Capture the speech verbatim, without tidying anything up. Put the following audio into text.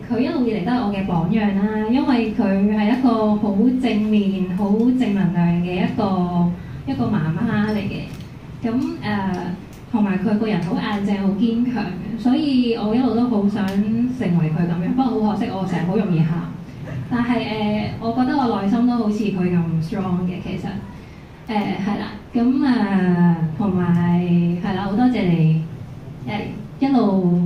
佢一路以嚟都係我嘅榜樣啦，因為佢係一個好正面、好正能量嘅一個一個媽媽嚟嘅。咁誒，同埋佢個人好硬淨、好堅強嘅，所以我一路都好想成為佢咁樣。不過好可惜，我成日好容易喊。但係誒、呃，我覺得我內心都好似佢咁 strong 嘅，其實誒係啦。咁誒同埋係啦，好多謝你誒、呃、一路